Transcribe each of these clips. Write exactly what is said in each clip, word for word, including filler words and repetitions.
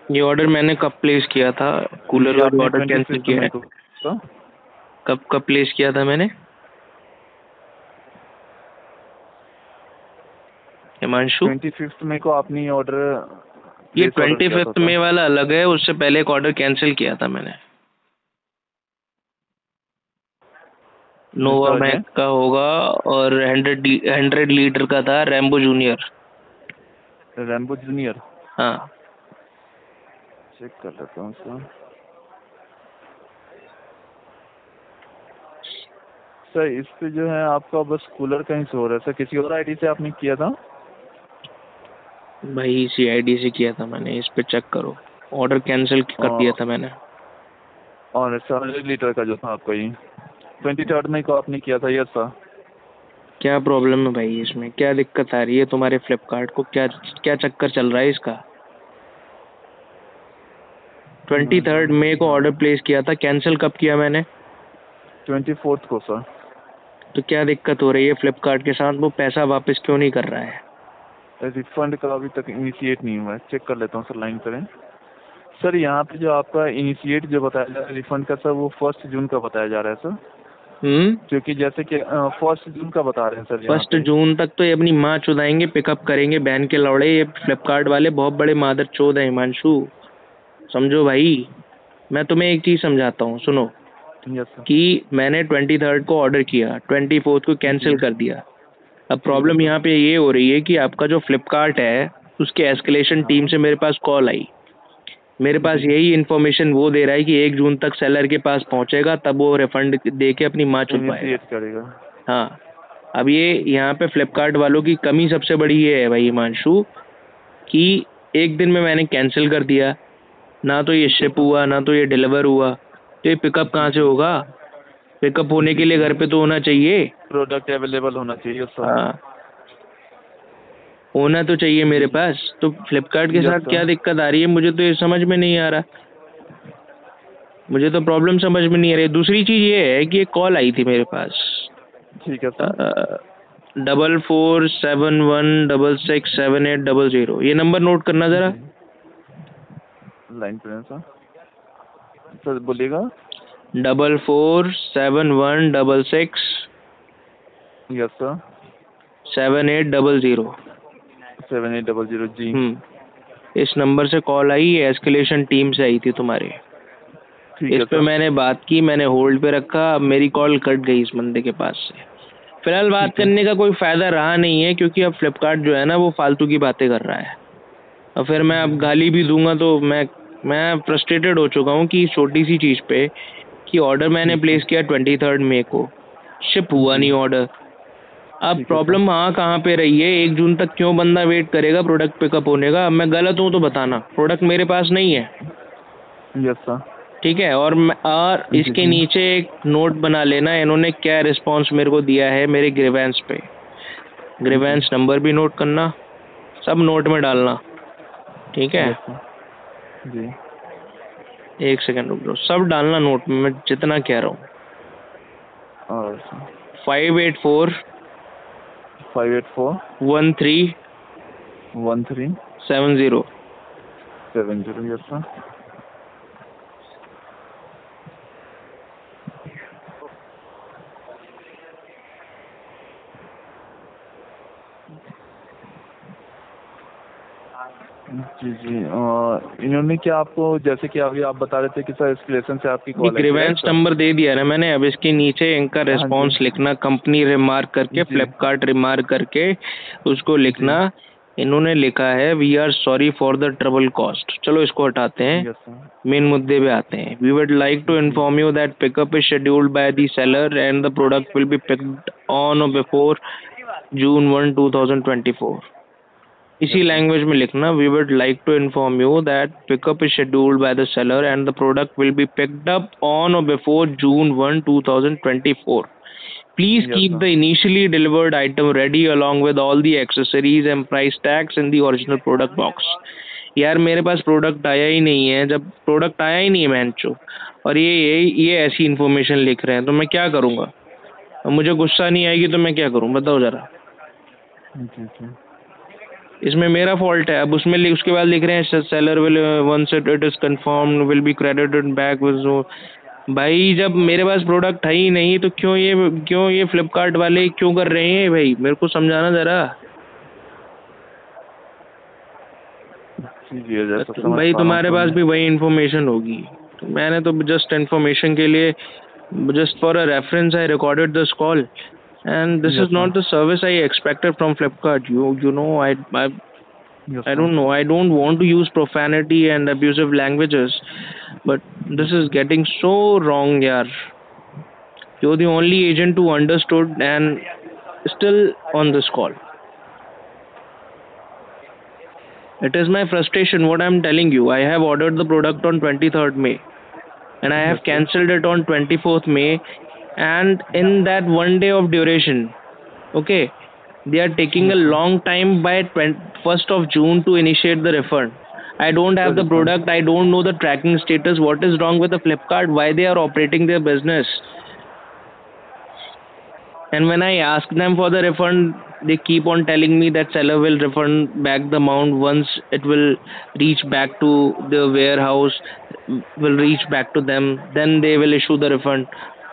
ये ऑर्डर मैंने कब प्लेस किया था? कूलर ये का आपने ऑर्डर कैंसिल ट्वेंटी किया है। मई को था? कब कब प्लेस किया था मैंने हिमांशु? ट्वेंटी फिफ्थ मई को आपने ये ऑर्डर ये प्लेस ऑर्डर ट्वेंटी किया था फिफ्थ सर। मई वाला अलग है, उससे पहले एक ऑर्डर कैंसिल किया था मैंने। नोवा दूसरा मैक है का होगा और हंड्रेड हंड्रेड लीटर का था, रैम्बो जूनियर। Rambo Junior. हाँ चेक कर लेता हूँ सर। सर इस पे जो है आपका बस कूलर कहीं से हो रहा है सर, किसी और आईडी से आपने किया था? भाई, सी आई डी से किया था मैंने, इस पे चेक करो। ऑर्डर कैंसिल कर दिया और था मैंने। और सर हंड्रेड लीटर का जो था आपका ये ट्वेंटी थर्ड मई को आपने किया था, यस सर। क्या प्रॉब्लम है भाई, इसमें क्या दिक्कत आ रही है तुम्हारे फ्लिपकार्ट को? क्या क्या चक्कर चल रहा है इसका? ट्वेंटी थर्ड मई को ऑर्डर प्लेस किया था, कैंसिल कब किया मैंने? ट्वेंटी फोर्थ को सर। तो क्या दिक्कत हो रही है फ्लिपकार्ट के साथ? वो पैसा वापस क्यों नहीं कर रहा है? रिफंड का अभी तक इनिशिएट नहीं हुआ है, चेक कर लेता हूँ सर, लाइन करें। सर यहाँ पे जो आपका इनिशिएट जो बताया जा रहा है रिफंड का सर, वो फर्स्ट जून का बताया जा रहा है सर। हम्म क्योंकि जैसे कि फर्स्ट जून का बता रहे हैं सर यहाँ फर्स्ट पे। जून तक तो ये अपनी माँ चुदाएंगे, पिकअप करेंगे बैन के लौड़े। ये फ्लिपकार्ट वाले बहुत बड़े मादर चोद हैं हिमांशु, समझो भाई। मैं तुम्हें एक चीज समझाता हूँ, सुनो। Yes sir. कि मैंने ट्वेंटी थर्ड को ऑर्डर किया, ट्वेंटी फोर्थ को कैंसिल जी कर दिया। अब ठीक है प्रॉब्लम सर। यहाँ पे ये हो रही है कि आपका जो फ्लिपकार्ट है उसके एस्केलेशन टीम हाँ से मेरे पास कॉल आई। मेरे पास जी। यही इन्फॉर्मेशन वो दे रहा है कि एक जून तक सेलर के पास पहुंचेगा, तब वो रिफंड दे के अपनी माँ चुद पाएगा। इनिशिएट करेगा। हाँ। अब ये यहाँ पे फ्लिपकार्ट वालों की कमी सबसे बड़ी ये है भाई हिमांशु, कि एक दिन में मैंने कैंसिल कर दिया, ना तो ये ठीक है शिप सर। हुआ ना तो ये डिलीवर हुआ, तो ये पिकअप जी कहाँ से जी होगा? पिकअप होने जी के लिए जी। घर पे तो होना चाहिए। प्रोडक्ट अवेलेबल होना चाहिए सर। हाँ, होना तो चाहिए मेरे जी। पास। तो फ्लिपकार्ट के यस साथ क्या सर। दिक्कत आ रही है मुझे तो ये समझ में नहीं आ रहा। मुझे तो प्रॉब्लम समझ में नहीं आ रही। दूसरी चीज़ ये है कि एक कॉल आई थी मेरे पास, ठीक है sir. Double four seven one double six seven eight double zero. ये नंबर नोट करना ज़रा। जी लाइन पर हैं सर। सर बोलिएगा। Double four seven one double six yes sir. Seven eight double zero. Seven eight double zero जी। हम्म इस नंबर से कॉल आई, ये एस्केलेशन टीम से आई थी तुम्हारे। ठीक इस है पे सर। मैंने बात की, मैंने होल्ड पे रखा। अब मेरी कॉल कट गई इस बंदे के पास से। फिलहाल बात ठीक है। करने का कोई फ़ायदा रहा नहीं है, क्योंकि अब फ्लिपकार्ट जो है ना वो फालतू की बातें कर रहा है। और फिर मैं अब जी गाली भी दूंगा तो मैं मैं फ्रस्ट्रेटेड हो चुका हूँ कि छोटी सी चीज़ पे, कि ऑर्डर मैंने ठीक है। प्लेस किया ट्वेंटी थर्ड मई को, शिप हुआ जी नहीं ऑर्डर। अब ठीक है सर। प्रॉब्लम वहाँ कहाँ पे रही है? एक जून तक क्यों बंदा वेट करेगा प्रोडक्ट पिकअप होने का? अब मैं गलत हूँ तो बताना, प्रोडक्ट मेरे पास नहीं है। Yes sir. ठीक है। और मैं और जी इसके जी। नीचे एक नोट बना लेना, इन्होंने क्या रिस्पांस मेरे को दिया है मेरे ग्रीवेंस पे। जी ग्रीवेंस नंबर भी नोट करना, सब नोट में डालना। ठीक है। Yes sir. जी एक सेकंड रुक जाओ, सब डालना नोट में, मैं जितना कह रहा हूँ। और sir five eight four five eight four one three one three seven zero. Seven zero. Yes sir. जी जी। और इन्होंने क्या आपको, जैसे कि अभी आप बता रहे थे कि सर एस्केलेशन से आपकी ये कॉल आई थी, राइट ग्रीवेंस सर? नंबर दे दिया ना मैंने। अब इसके नीचे इनका हाँ जी। रिस्पांस लिखना, कंपनी रिमार्क करके, जी फ्लिपकार्ट रिमार्क करके उसको जी। लिखना। इन्होंने लिखा है we are sorry for the trouble caused. चलो इसको हटाते हैं, यस सर। मेन मुद्दे पे आते हैं। वी वुड लाइक टू जी inform you that pickup is scheduled by the seller and the product will be picked on or before June one two thousand twenty four. इसी yes sir. Language में लिखना, we would like to inform you that pickup is scheduled by the seller and the product will be picked up on or before June one two thousand twenty four. Please yes keep sir. the initially delivered item ready along with all the accessories and price tags in the original product box. यार मेरे पास product आया ही नहीं है, जब product आया ही नहीं है मैंचो, और ये ये ये ऐसी इन्फॉर्मेशन लिख रहे हैं, तो मैं क्या करूँगा? अब मुझे गुस्सा नहीं आएगी तो मैं क्या करूँ, बताओ ज़रा। जी जी। इसमें मेरा फॉल्ट है। अब उसमें उसके बाद लिख रहे हैं seller will once it it is confirmed will be credited back with. भाई जब मेरे पास प्रोडक्ट है ही नहीं तो क्यों ये क्यों ये फ्लिपकार्ट वाले क्यों कर रहे हैं भाई, मेरे को समझाना जरा। जी जी जैसा समझ भाई पा रहा हूँ तुम्हारे सर पास मैं। भी वही इन्फॉर्मेशन होगी, तो मैंने तो जस्ट इन्फॉर्मेशन के लिए, just for a reference I recorded this call, and this yes is sir. not the service I expected from Flipkart. You you know I I yes I sir. don't know, I don't want to use profanity and abusive languages, but this yes is getting so wrong, yaar. You're the only agent who understood and still on this call. It is my frustration what I'm telling you. I have ordered the product on twenty-third May and I have yes sir. cancelled it on twenty-fourth May, and in that one day of duration, okay, they are taking a yes sir. long time by first of June to initiate the refund. I don't have sir the refund product, I don't know the tracking status. What is wrong with the Flipkart? Why they are operating their business? And when I ask them for the refund, they keep on telling me that seller will refund back the amount once it will reach back to the warehouse, will reach back to them, then they will issue the refund.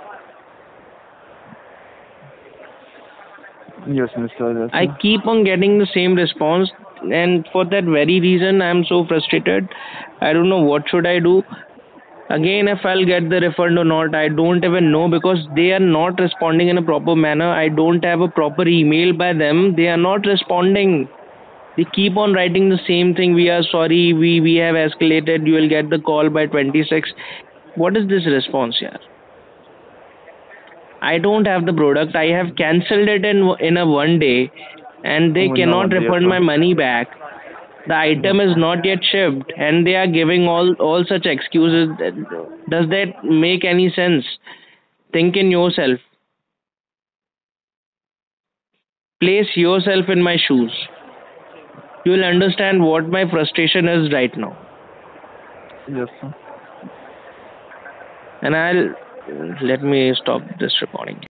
Yes mister I yes keep on getting the same response, and for that very reason I am so frustrated. I don't know what should I do. Again, if I'll get the refund or not, I don't even know, because they are not responding in a proper manner. I don't have a proper email by them. They are not responding. They keep on writing the same thing. We are sorry. We we have escalated. You will get the call by twenty-six. What is this response here? I don't have the product. I have cancelled it in in a one day, and they win cannot one day refund sir. my money back. The item is not yet shipped, and they are giving all all such excuses. Does that make any sense? Think in yourself. Place yourself in my shoes. You will understand what my frustration is right now. Yes sir. And I'll let me stop this recording.